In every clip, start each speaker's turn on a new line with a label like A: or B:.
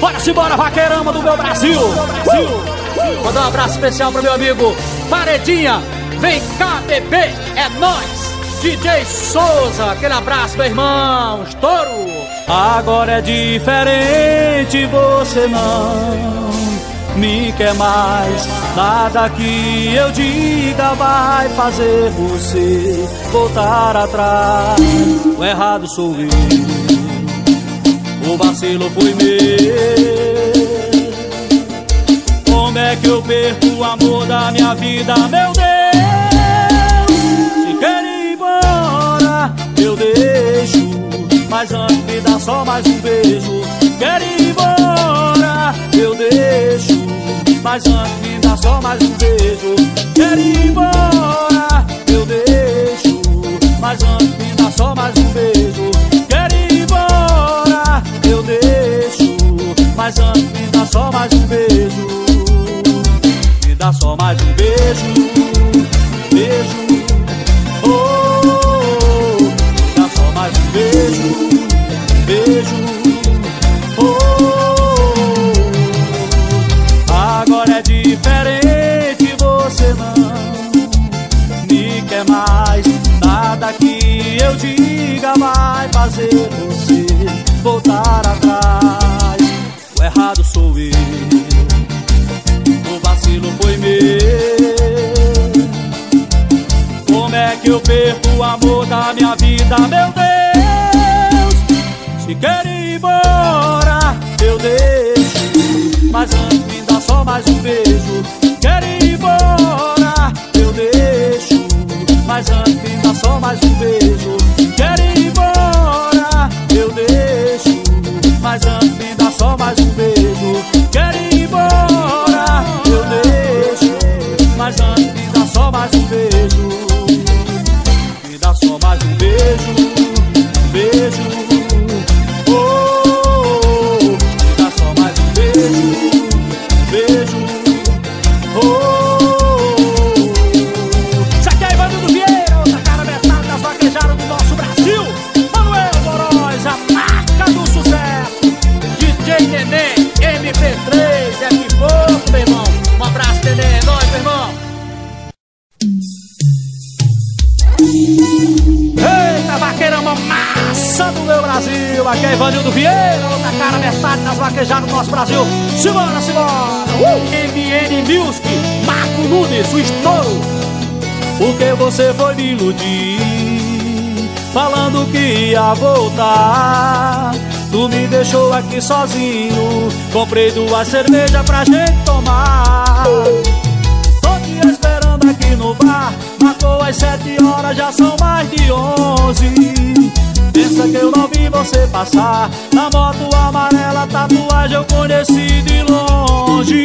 A: Bora-se embora, vaqueirama do meu Brasil. Mandar um abraço especial pro meu amigo Paredinha. Vem cá, bebê, é nóis. DJ Souza, aquele abraço, meu irmão, estouro. Agora é diferente, você não me quer mais. Nada que eu diga vai fazer você voltar atrás. O errado sou eu, o vacilo foi meu. Como é que eu perco o amor da minha vida, meu Deus? Se quer ir embora, eu deixo, mas antes me dá só mais um beijo. Quer ir embora, eu deixo, mas antes me dá só mais um beijo. Quer ir embora, eu deixo, mas antes me dá só mais um beijo. Quer ir embora, eu deixo, mas antes me dá só mais um beijo. Me dá só mais um beijo, beijo, oh, me dá só mais um beijo, beijo, oh. Agora é diferente, você não me quer mais. Nada que eu diga vai fazer você voltar atrás. O errado sou eu, o vacilo foi meu. Como é que eu perco o amor da minha vida, meu Deus? Se quer ir embora, eu deixo, mas antes me dá só mais um beijo. Quer ir embora, eu deixo, mas antes me dá só mais um beijo. Quer ir embora, eu deixo, mas antes me dá só mais um beijo. Quer ir embora, eu deixo, mas antes me dá só mais um beijo. Me dá só mais um beijo, beijo, oh. Me dá só mais um beijo, beijo, oh. Isso aqui é Ivanildo Vieira, outra cara metade das vaquejadas do nosso Brasil. Manuel Moróis, a marca do sucesso. DJ Neném, MP3, é que pouco, meu irmão. Um abraço, Neném, é nóis, meu irmão. Eita, vaqueirama massa do meu Brasil. Aqui é Ivanildo Vieira, outra cara metade das vaquejadas do nosso Brasil. Simbora, simbora. MN Music, Marco Nunes, o estouro. Porque você foi me iludir, falando que ia voltar. Tu me deixou aqui sozinho, comprei 2 cervejas pra gente tomar. Tô te esperando aqui no bar, marcou às 7 horas, já são mais de 11. Pensa que eu não vi você passar, na moto amarela, tatuagem eu conheci de longe.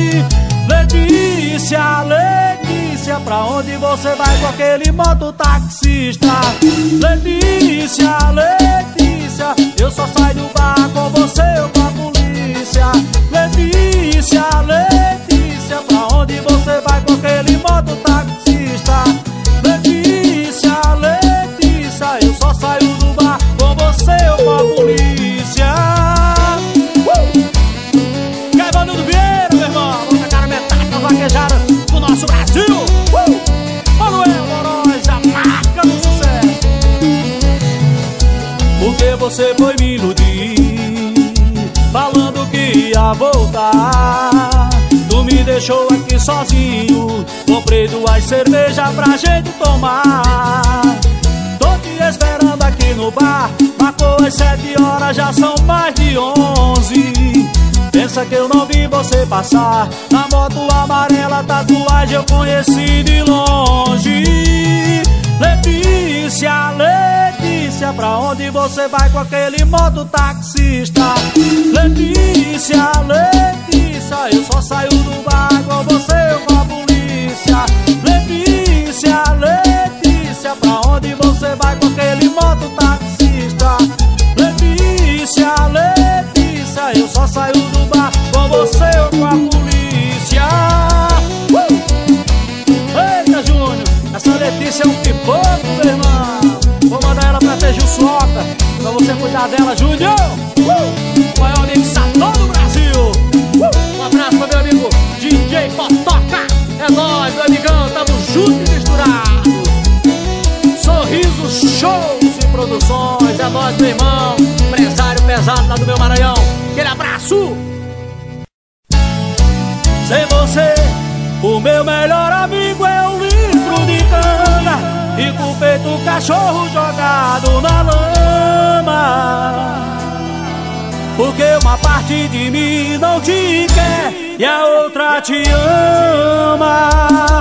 A: Letícia, Letícia, pra onde você vai com aquele mototaxista? Letícia, Letícia, eu só saio do bar com você ou com a polícia. Letícia, Letícia, pra onde você vai com aquele mototaxista? Letícia, Letícia, eu só saio do bar com você ou com a polícia. Ivanildo Vieira, meu irmão, outra cara metade da vaquejada do nosso Brasil. Manuel Moróis, a marca do sucesso. Porque você foi me iludir, falando que ia voltar. Tu me deixou aqui sozinho, comprei 2 cervejas pra gente tomar. Tô te esperando aqui no bar, marcou às 7 horas, já são mais de 11. Pensa que eu não vi você passar, na moto amarela, tatuagem eu conheci de longe. Letícia, Letícia, pra onde você vai com aquele mototaxista? Letícia, Letícia, eu só saio do bar com você ou com a polícia. Letícia, Letícia, pra onde você vai com aquele mototaxista? Letícia, Letícia, eu só saio do bar com você ou com a polícia. Eita, Júnior, essa Letícia é um pipoco, meu irmão. Vou mandar ela pra Tejuçoca, pra você cuidar dela, Júnior. Maior aniversário do Brasil. nós, meu irmão, empresário pesado lá do meu Maranhão. Aquele abraço. Sem você, o meu melhor amigo é um litro de cana e com o peito cachorro jogado na lama. Porque uma parte de mim não te quer e a outra te ama.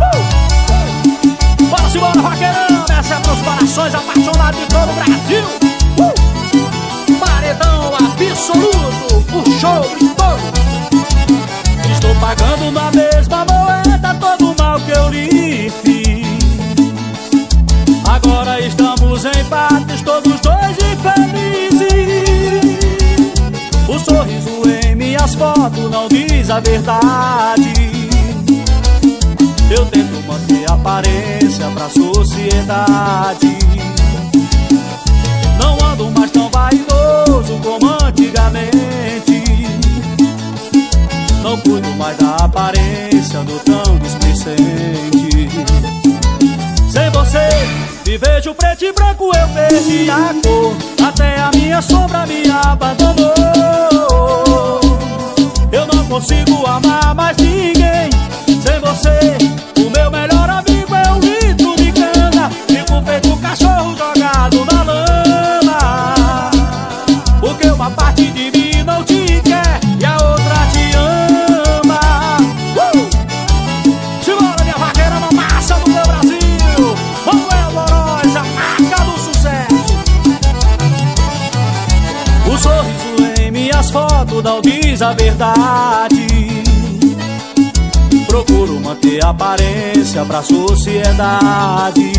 A: Bora se bora, vaqueirão, essa é pros corações apaixonados de todo o Brasil. Paredão absoluto, o show de todos. Estou pagando na mesma moeda todo o mal que eu lhe fiz. Agora estamos em partes, todos dois infelizes. O sorriso em minhas fotos não diz a verdade. Eu tento manter a aparência pra sociedade. Não ando mais tão vaidoso como antigamente. Não cuido mais da aparência do tão displicente. Sem você, me vejo preto e branco, eu perdi a cor. Até a minha sombra me abandonou. Eu não consigo amar mais ninguém. Sem você, o meu melhor amigo é um litro de cana e com o peito cachorro jogado na lama. Porque uma parte de mim não te quer e a outra te ama. Simbora, minha vaqueira massa do meu Brasil. Manuel Louroz, a marca do sucesso. O sorriso em minhas fotos não diz a verdade. Procuro manter a aparência pra sociedade.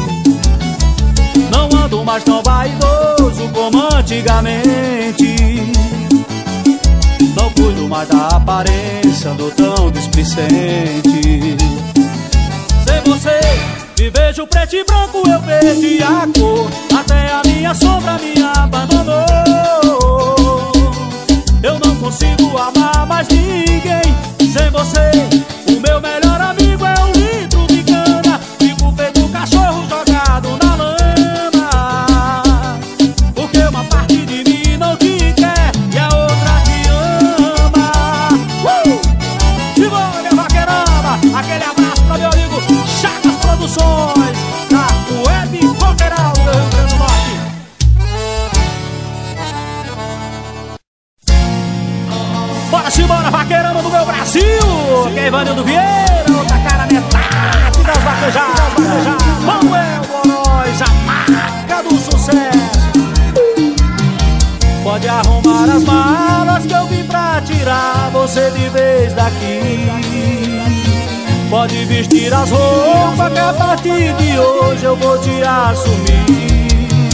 A: Não ando mais tão vaidoso como antigamente. Não cuido mais da aparência, ando tão displicente. Sem você, me vejo preto e branco, eu perdi a cor. Até a minha sombra me abandonou. Eu não consigo amar mais ninguém. Sem você, o meu melhor amigo é um litro de cana e com o peito cachorro jogado na lama. Porque uma parte de mim não te quer e a outra te ama. Simbora, minha vaqueirama, aquele abraço pra meu amigo Chagas Produções, da Web Coqueiral do Rio Grande do Norte. Bora simbora, vaqueirama do meu Brasil. Que é Ivanildo Vieira, outra cara metade das vaquejadas. Manuel Louroz, a marca do sucesso. Pode arrumar as malas que eu vim pra tirar você de vez daqui. Pode vestir as roupas que a partir de hoje eu vou te assumir.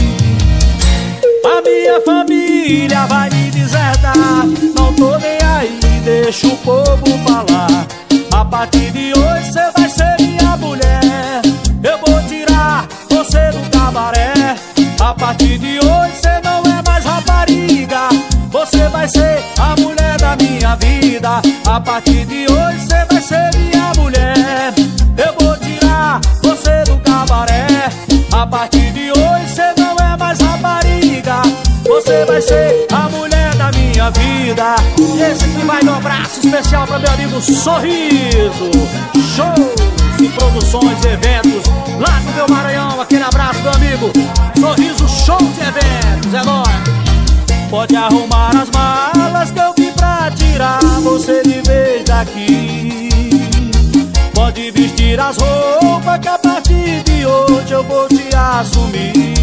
A: A minha família vai me desertar, não tô nem aí, deixa o povo falar. A partir de hoje cê vai ser minha mulher. Eu vou tirar você do cabaré. A partir de hoje cê não é mais rapariga. Você vai ser a mulher da minha vida. A partir de hoje cê vai ser minha mulher. Eu vou tirar você do cabaré. A partir de hoje cê não é mais rapariga. Você vai ser a mulher da minha vida. E esse aqui vai dar um abraço especial para meu amigo Sorriso. Shows e produções e eventos lá no meu Maranhão. Aquele abraço, meu amigo Sorriso, shows e eventos. É nóis. Pode arrumar as malas que eu vim pra tirar você de vez daqui. Pode vestir as roupas que a partir de hoje eu vou te assumir.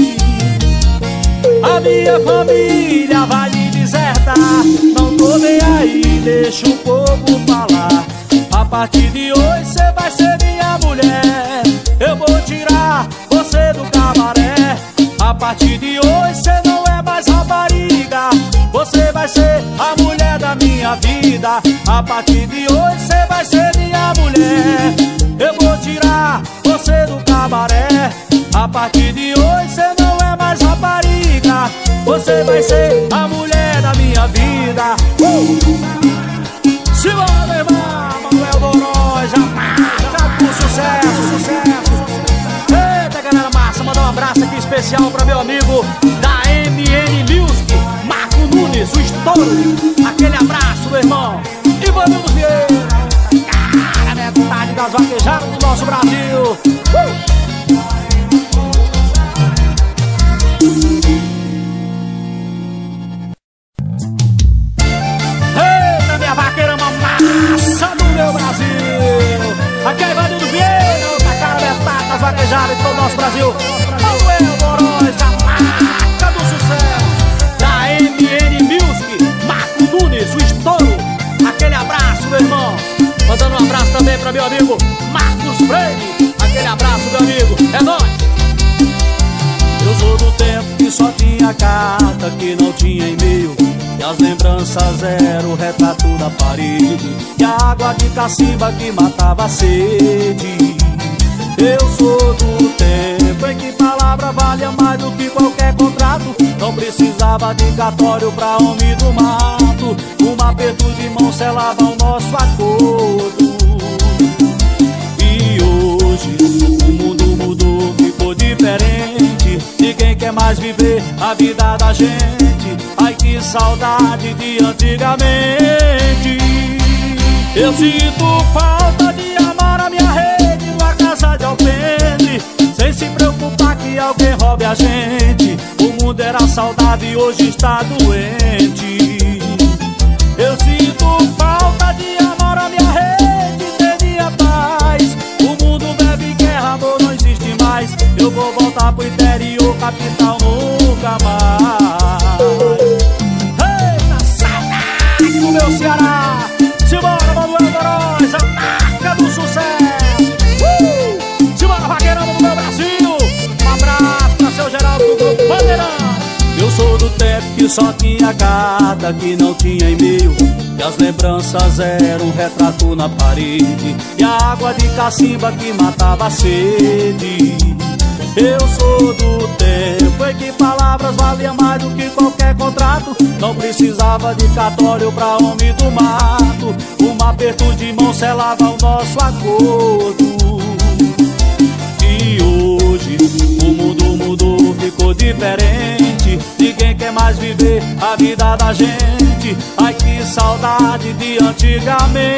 A: A minha família vai me desertar, não tô nem aí, deixa o povo falar. A partir de hoje cê vai ser minha mulher. Eu vou tirar você do cabaré. A partir de hoje cê não é mais rapariga. Você vai ser a mulher da minha vida. A partir de hoje cê vai ser minha mulher. Eu vou tirar você do cabaré. A partir de hoje cê não é mais rapariga. Você vai ser a mulher da minha vida. Simbora, meu irmão, Manuel Louroz, a marca do sucesso, sucesso. Eita, galera massa, mandar um abraço aqui especial pra meu amigo estouro. Aquele abraço, meu irmão. Ivanildo Vieira, cara, metade das vaquejadas do nosso Brasil. Eita, minha vaqueira massa do meu Brasil. Aqui é Ivanildo Vieira, outra cara, metade das vaquejadas de todo o nosso Brasil. Manuel Moróis, a marca do sucesso da MN Music, Marco Nunes, o estouro. Aquele abraço, meu irmão. Mandando um abraço também pra meu amigo Marcos Freire. Aquele abraço, meu amigo, é nóis. Eu sou do tempo que só tinha carta, que não tinha e-mail, e as lembranças eram o retrato da parede, e a água de cacimba que matava a sede. Eu sou do tempo em que palavra valia mais do que qualquer contrato. Não precisava de cartório pra homem do mato. Um aperto de mão selava o nosso acordo. E hoje o mundo mudou, ficou diferente. Ninguém quer mais viver a vida da gente. Ai, que saudade de antigamente. Eu sinto falta de amar a minha rede numa casa de alpendre, sem se preocupar que alguém roube a gente. O mundo era saudável e hoje está doente. Eu sinto falta de amar a minha rede, teria paz. O mundo bebe guerra, amor não existe mais. Eu vou voltar pro interior, capital nunca mais. Eita, saudade do meu Ceará. Simbora, Manuel Moróis, a marca do sucesso. Simbora, vaqueirão do meu Brasil. Um abraço pra seu Geraldo do Grupo Bandeirão. Eu sou do tempo que só tinha carta, que não tinha e-mail, e as lembranças eram um retrato na parede, e a água de cacimba que matava a sede. Eu sou do tempo em que palavras valiam mais do que qualquer contrato. Não precisava de cartório pra homem do mato. Um aperto de mão selava o nosso acordo. E hoje o mundo mudou, ficou diferente. Ninguém quer mais viver a vida da gente. Ai, que saudade de antigamente.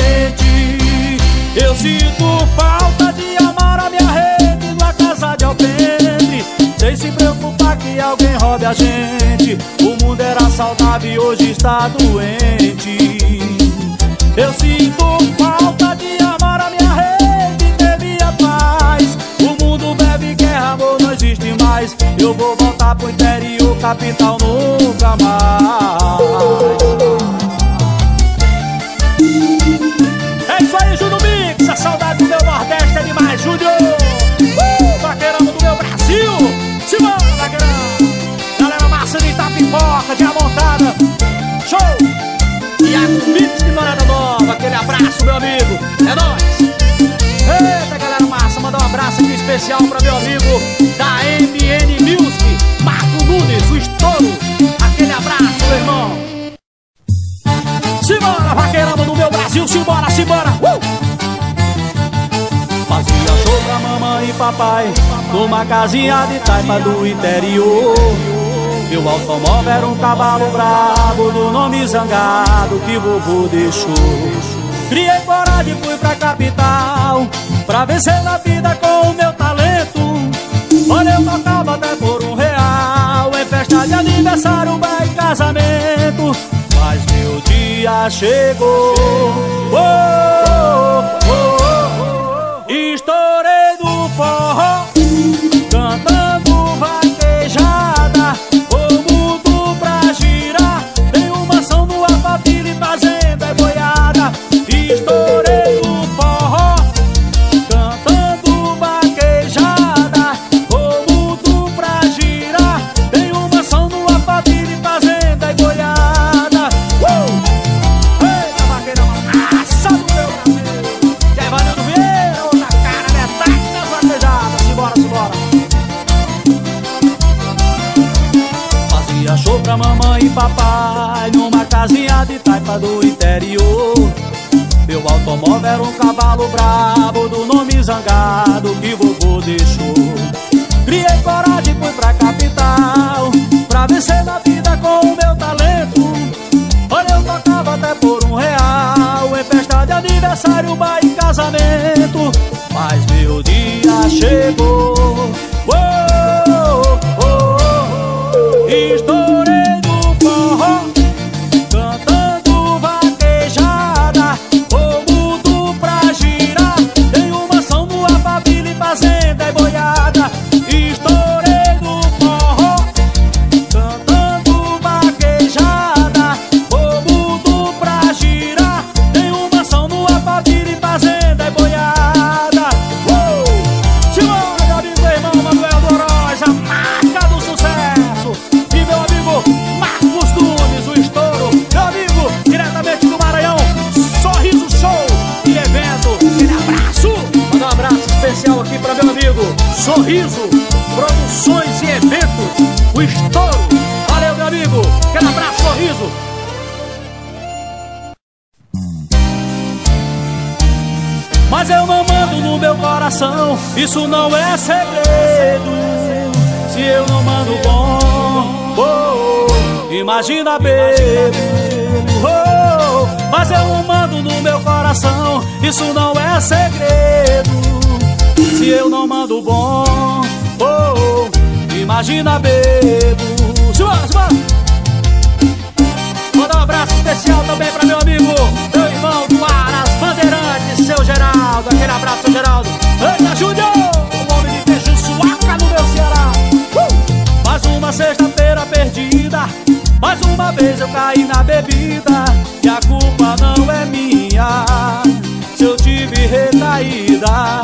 A: Eu sinto falta de amar a minha rede numa casa de alpendre, sem se preocupar que alguém roube a gente. O mundo era saudável e hoje está doente. Eu sinto falta de amar a minha rede, devia paz. O mundo bebe guerra, amor não existe mais. Eu vou voltar pro interior, capital nunca mais. É isso aí, Júnior Mix, a saudade do meu Nordeste é demais, Júnior. Vaqueirão do meu Brasil. Simbora, vaqueirão. Galera massa de Itapipoca, de Amontada. Show. Iago Mix de Morada Nova, aquele abraço, meu amigo, é nóis. Eita, galera massa, mandar um abraço aqui especial pra meu amigo da MN Music, Marco Nunes, o estouro. Aquele abraço, meu irmão. Simbora, vaqueirão do meu Brasil, simbora, simbora. Fazia show pra mamãe e papai numa casinha de taipa do interior. Meu automóvel era um cavalo brabo do nome Zangado que vovô deixou. Criei coragem e fui pra capital pra vencer na vida com o meu talento. Olha, eu tocava até por R$1 em festa de aniversário, baile, casamento. Mas meu dia chegou. Estourei do forró, cantando vaquejada. O mundo pra girar, tem uma ação no Alphaville, fazenda e boiada. Estourei do forró, cantando vaquejada. O mundo pra girar, tem uma ação no Alphaville, fazenda e boiada. Eita, vaqueirão, massa do meu Brasil. E aí, Ivanildo Vieira, outra cara, metade das vaquejadas. Simbora, simbora. Fazia show pra mamãe e papai numa casinha de taipa do interior. Meu automóvel era um cavalo brabo do nome Zangado que vovô deixou. Criei coragem e fui pra capital pra vencer na vida com o meu talento. até por R$1. Em festa de aniversário, bar e casamento, mas meu dia chegou. Oh, oh, oh. Estourei no forró, cantando vaquejada, o mundo pra girar. Tenho mansão no Alphaville, fazenda e boiada. Estourei no forró, cantando vaquejada, o mundo pra girar. Tenho mansão no Alphaville, fazenda e boiada. Simbora, meu amigo, irmão Manuel Doroz, a marca do sucesso. E meu amigo Marcos Nunes, o estouro. Meu amigo, diretamente do Maranhão, Sorriso Show e evento. Aquele abraço. Manda um abraço especial aqui pra meu amigo Sorriso Produções e Eventos, o estouro. Valeu, meu amigo, aquele abraço, Sorriso. Mas eu não mando no meu coração, isso não é segredo. Se eu não mando bom, oh, imagina bebo. Oh, mas eu não mando no meu coração, isso não é segredo. Se eu não mando bom, oh, imagina bebo. Simbora! Manda um abraço especial também pra meu amigo, meu irmão do Aras Bandeirantes, seu Geraldo. Aquele abraço, seu Geraldo. Eita, Júnior, o homem de peixe suaca no meu Ceará. Mais uma sexta-feira perdida, mais uma vez eu caí na bebida. E a culpa não é minha se eu tive recaída.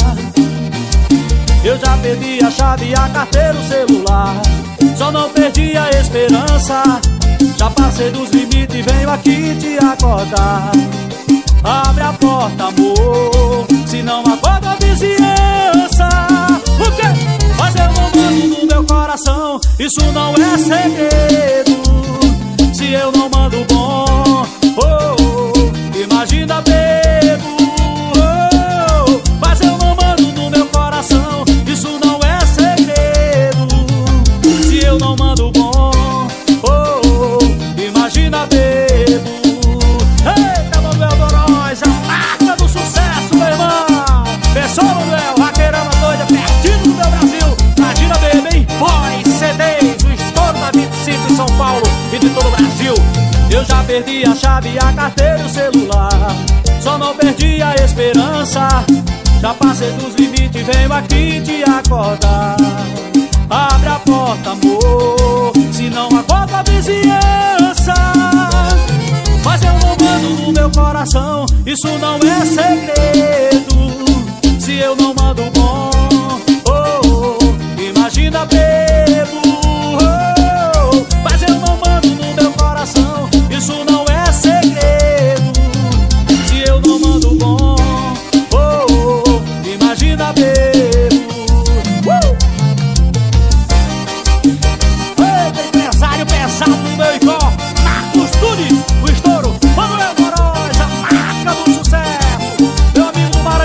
A: Eu já perdi a chave, a carteira, o celular, só não perdi a esperança. Já passei dos limites, venho aqui te acordar. Abre a porta, amor, se não acorda a vizinhança. Por quê? Mas eu não mando no meu coração, isso não é segredo. Se eu não mando bom, oh, oh, imagina bebo. Oh, oh, mas eu não mando no meu coração, isso não é segredo. Se eu não mando bom, oh, oh, imagina bebo. Eita, Manuel Doroz, a marca do sucesso, meu irmão. Pessoal, Manuel, vaqueirama doida, perdido no meu Brasil. Imagina bebo, hein? Boys, CDs, o estouro da 25 em São Paulo e de todo o Brasil. Eu já perdi a chave, a carteira e o celular, só não perdi a esperança. Já passei dos limites, venho aqui te acordar. Abre a porta, amor, se não acorda a vizinhança. Mas eu não mando no meu coração, isso não é segredo. Se eu não mando bom, oh, oh, imagina bebo. Oh, oh, mas eu não mando no meu coração, isso não é segredo. Se eu não mando bom, oh, oh, imagina bebo. Eita, empresário pesado no meu igual, Marcos Nunes, o estouro. Manuel Doroz, a marca do sucesso. Meu amigo do Maranhão.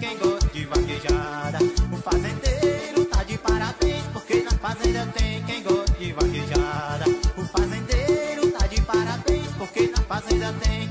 B: quem gosta de vaquejada. O fazendeiro tá de parabéns, porque na fazenda tem quem gosta de vaquejada. O fazendeiro tá de parabéns, porque na fazenda tem